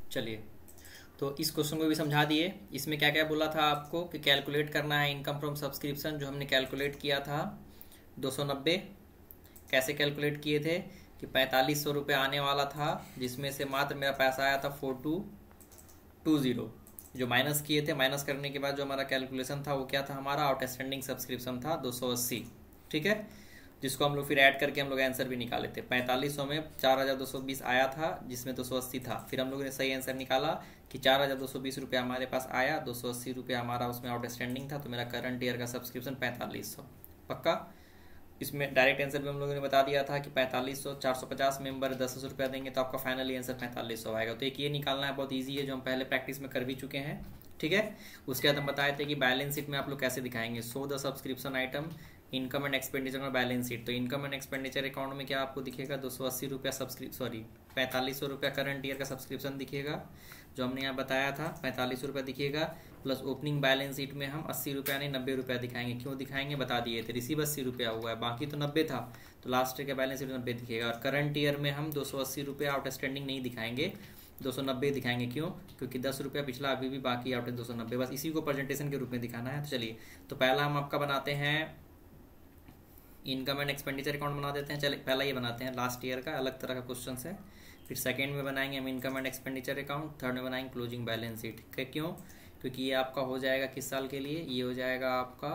चलिए, तो इस क्वेश्चन को भी समझा दिए। इसमें क्या क्या बोला था आपको कि कैलकुलेट करना है इनकम फ्रॉम सब्सक्रिप्शन, जो हमने कैलकुलेट किया था 290। कैसे कैलकुलेट किए थे कि 4500 रुपये आने वाला था, जिसमें से मात्र मेरा पैसा आया था 4220। जो माइनस किए थे, माइनस करने के बाद जो हमारा कैलकुलेशन था वो क्या था, हमारा आउटस्टैंडिंग सब्सक्रिप्शन था 280। ठीक है, जिसको हम लोग फिर ऐड करके हम लोग आंसर भी निकाले थे। 4500 में 4220 आया था, जिसमें 280 था। फिर हम लोगों ने सही आंसर निकाला कि 4220 रुपये हमारे पास आया, 280 रुपये हमारा उसमें आउटस्टैंडिंग था, तो मेरा करंट ईयर का सब्सक्रिप्शन 4500 पक्का। इसमें डायरेक्ट आंसर भी हम लोगों ने बता दिया था कि 4500, 450 मेंबर 10 रुपया देंगे तो आपका फाइनली आंसर 4500 आएगा। तो एक ये निकालना है, बहुत ईजी है, जो हम पहले प्रैक्टिस में कर भी चुके हैं। ठीक है, उसके बाद हम बताए थे कि बैलेंस शीट में आप लोग कैसे दिखाएंगे। So the subscription item income and expenditure में बैलेंस शीट। तो इनकम एंड एक्सपेंडिचर अकाउंट में क्या आपको दिखेगा, 280 रुपया 4500 रुपया करंट ईयर का सब्सक्रिप्शन दिखेगा, जो हमने यहाँ बताया था 45 रुपया दिखेगा। प्लस ओपनिंग बैलेंस शीट में हम 80 रुपया नहीं 90 रुपया दिखाएंगे। क्यों दिखाएंगे बता दिए थे, रिसीव 80 रुपया हुआ है, बाकी तो 90 था, तो लास्ट ईयर का बैलेंस शीट 90 दिखेगा। और करंट ईयर में हम 280 रुपया आउटस्टैंडिंग नहीं दिखाएंगे, 290 दिखाएंगे। क्यों, क्योंकि 10 रुपया पिछला अभी भी बाकी आउट है 290, बस इसी को प्रेजेंटेशन के रूप में दिखाना है। तो चलिए, तो पहला हम आपका बनाते हैं इनकम एंड एक्सपेंडिचर अकाउंट बना देते हैं। चलिए, पहला ये बनाते हैं, लास्ट ईयर का अलग तरह का क्वेश्चन है। फिर सेकेंड में बनाएंगे हम income and expenditure account, third में बनाएंगे क्लोजिंग बैलेंस शीट। क्यों, क्योंकि ये आपका हो जाएगा किस साल के लिए, ये हो जाएगा आपका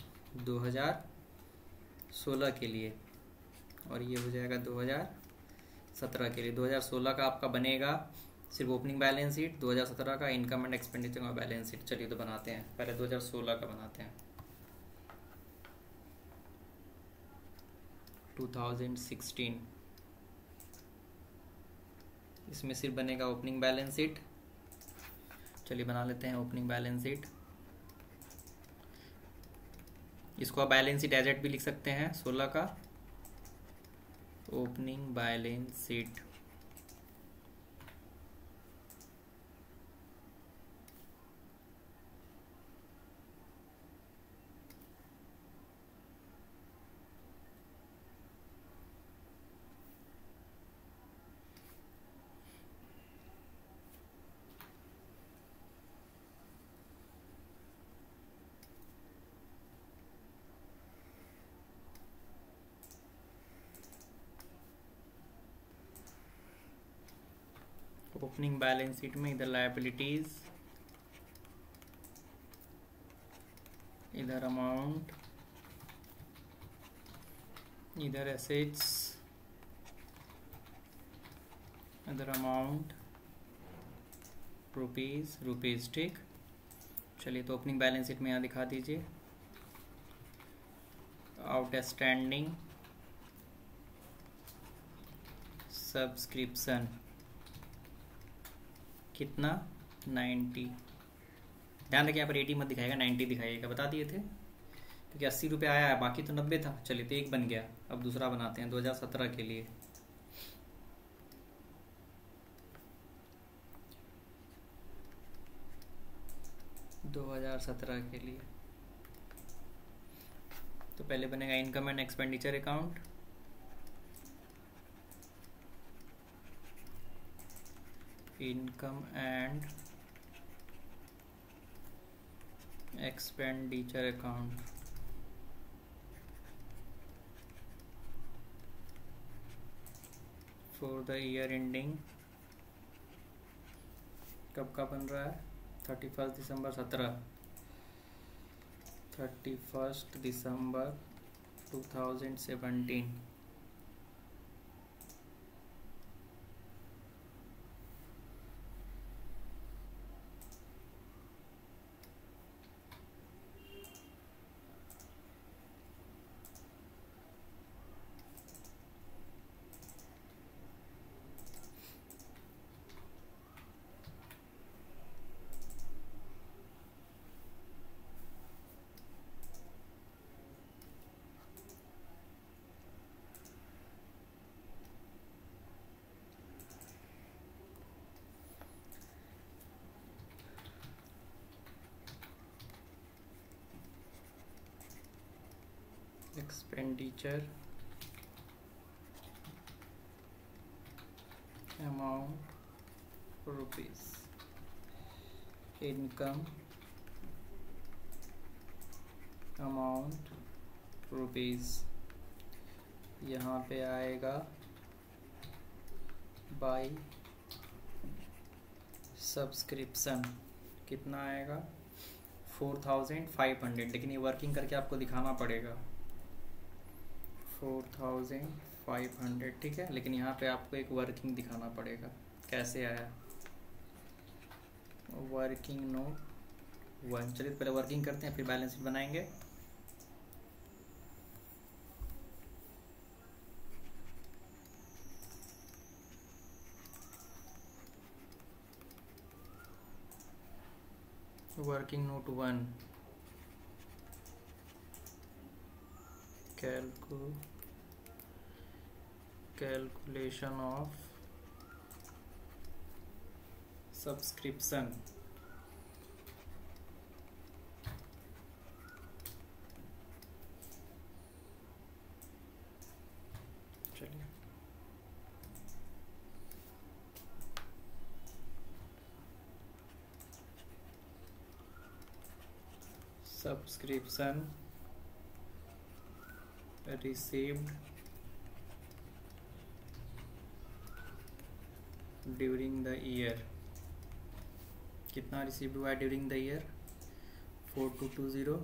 2016 के लिए, और ये हो जाएगा 2017 के लिए। 2016 का आपका बनेगा सिर्फ ओपनिंग बैलेंस शीट, 2017 का इनकम एंड एक्सपेंडिचर का बैलेंस शीट। चलिए, तो बनाते हैं, पहले 2016 का बनाते हैं। 2016 इसमें सिर्फ बनेगा ओपनिंग बैलेंस शीट। चलिए बना लेते हैं ओपनिंग बैलेंस शीट। इसको आप बैलेंस शीट एजेट भी लिख सकते हैं 16 का, opening balance sheet. Opening balance sheet में इधर लायबिलिटीज, इधर अमाउंट, इधर एसेट्स, इधर अमाउंट, रुपीज। ठीक, चलिए, तो ओपनिंग बैलेंस शीट में यहाँ दिखा दीजिए आउटस्टैंडिंग सब्सक्रिप्शन कितना, 90। ध्यान रखिए यहाँ पर 80 मत दिखाएगा, 90 दिखाइएगा, बता दिए थे, क्योंकि 80 रुपये आया है, बाकी तो 90 था। चलिए, तो एक बन गया। अब दूसरा बनाते हैं 2017 के लिए। तो पहले बनेगा income and expenditure account, income and expenditure account. For the year ending, कब का बन रहा है, 31 दिसंबर 17, 31 दिसंबर 2017। Expenditure amount rupees, income amount rupees, यहाँ पे आएगा बाय सब्सक्रिप्शन, कितना आएगा 4500, लेकिन ये वर्किंग करके आपको दिखाना पड़ेगा 4500, ठीक है। लेकिन यहाँ पे आपको एक वर्किंग दिखाना पड़ेगा, कैसे आया वर्किंग नोट 1। चलिए पहले वर्किंग करते हैं फिर बैलेंस शीट बनाएंगे। Working note 1, calculation of subscription, चलिए subscription received during the year, कितना रिसीव हुआ है ड्यूरिंग द ईयर 4220।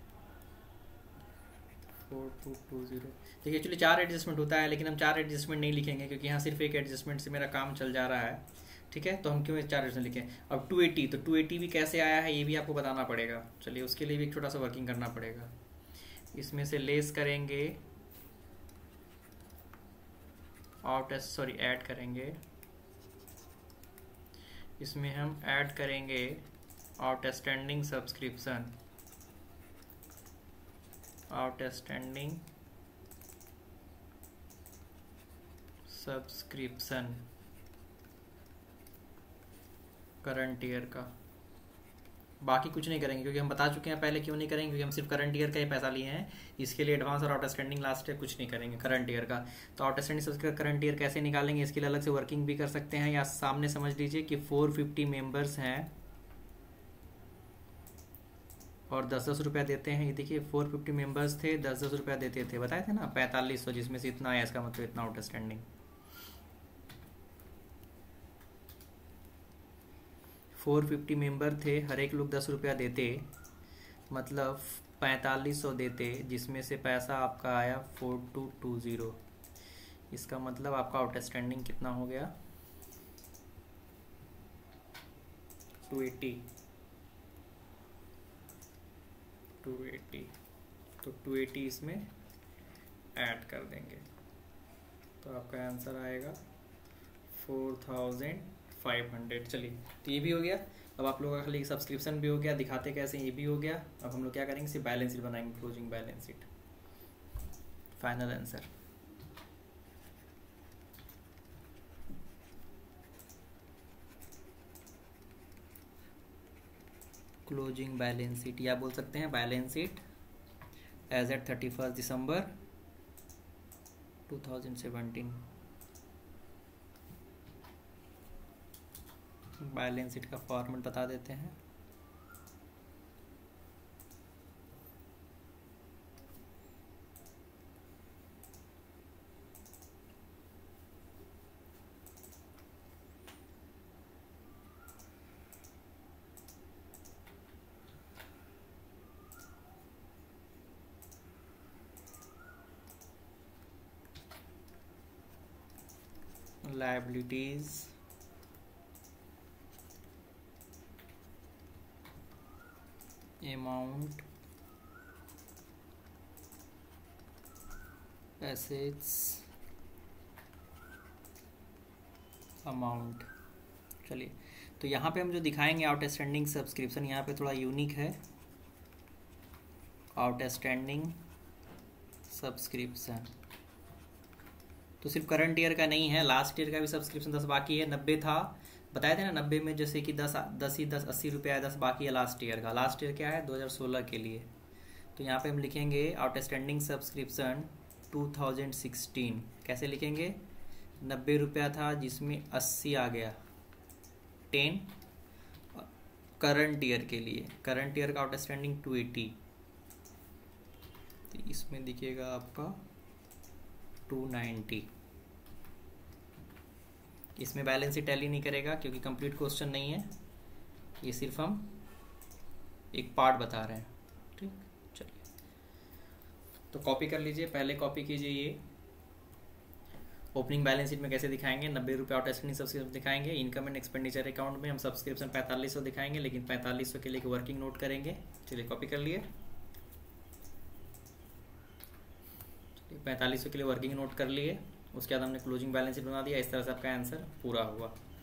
देखिए एक्चुअली 4 एडजस्टमेंट होता है, लेकिन हम 4 एडजस्टमेंट नहीं लिखेंगे क्योंकि यहाँ सिर्फ एक एडजस्टमेंट से मेरा काम चल जा रहा है, ठीक है। तो हम क्यों 4 एडजस्टमेंट लिखें। अब 280, तो 280 भी कैसे आया है ये भी आपको बताना पड़ेगा। चलिए उसके लिए भी एक छोटा सा वर्किंग करना पड़ेगा। इसमें से लेस करेंगे ऐड करेंगे, इसमें हम ऐड करेंगे आउटस्टैंडिंग सब्सक्रिप्शन, करंट ईयर का। बाकी कुछ नहीं करेंगे क्योंकि हम बता चुके हैं पहले क्यों नहीं करेंगे, क्योंकि हम सिर्फ करंट ईयर का ही पैसा लिए हैं। इसके लिए एडवांस और आउटस्टैंडिंग लास्ट है, कुछ नहीं करेंगे करंट ईयर का। तो आउटस्टैंडिंग सब्सक्रिप्शन करंट ईयर कैसे निकालेंगे, इसके लिए अलग से वर्किंग भी कर सकते हैं। या सामने समझ लीजिए कि 450 मेंबर्स हैं और 10-10 रुपया देते हैं। ये देखिए 450 मेंबर्स थे, 10-10 रुपया देते थे, बताए थे ना 4500, जिसमें से इतना आया, इसका मतलब इतना आउटस्टैंडिंग। 450 मेंबर थे, हर एक लोग 10 रुपया देते, मतलब 4500 देते, जिसमें से पैसा आपका आया 4220। इसका मतलब आपका आउटस्टैंडिंग कितना हो गया 280। तो 280 इसमें ऐड कर देंगे तो आपका आंसर आएगा 4500। चलिए तो ये भी हो गया। अब आप लोगों का खाली सब्सक्रिप्शन भी हो गया, दिखाते कैसे ये भी हो गया। अब हम लोग क्या करेंगे, सिर्फ बैलेंस शीट बनाएंगे, closing balance sheet. Final answer closing balance sheet, या बोल सकते हैं balance sheet as at 31 December 2017। Balance sheet का फॉर्मेट बता देते हैं। Liabilities, amount, assets, amount. चलिए तो यहाँ पे हम जो दिखाएंगे आउटस्टैंडिंग सब्सक्रिप्शन, यहाँ पे थोड़ा यूनिक है। आउटस्टैंडिंग सब्सक्रिप्शन तो सिर्फ करंट ईयर का नहीं है, लास्ट ईयर का भी सब्सक्रिप्शन 10 बाकी है। 90 था, बताए थे ना 90 में जैसे कि 10 80 रुपया है, 10 बाकी है लास्ट ईयर का। लास्ट ईयर क्या है 2016 के लिए। तो यहाँ पे हम लिखेंगे आउटस्टैंडिंग सब्सक्रिप्शन 2016। कैसे लिखेंगे, 90 रुपया था जिसमें 80 आ गया, 10। करंट ईयर के लिए, करंट ईयर का आउटस्टैंडिंग 280, तो इसमें दिखेगा आपका 290। इसमें बैलेंस शीट टैली नहीं करेगा क्योंकि कंप्लीट क्वेश्चन नहीं है, ये सिर्फ हम एक पार्ट बता रहे हैं। ठीक, चलिए तो कॉपी कर लीजिए, पहले कॉपी कीजिए। ये ओपनिंग बैलेंस शीट में कैसे दिखाएंगे, 90 रुपये आउटस्टैंडिंग सब्सक्रिप्शन दिखाएंगे। इनकम एंड एक्सपेंडिचर अकाउंट में हम सब्सक्रिप्शन 4500 दिखाएंगे, लेकिन 4500 के लिए एक वर्किंग नोट करेंगे। चलिए कॉपी कर लिए, 4500 के लिए वर्किंग नोट कर लिए। उसके बाद हमने क्लोजिंग बैलेंस शीट बना दिया। इस तरह से आपका आंसर पूरा हुआ।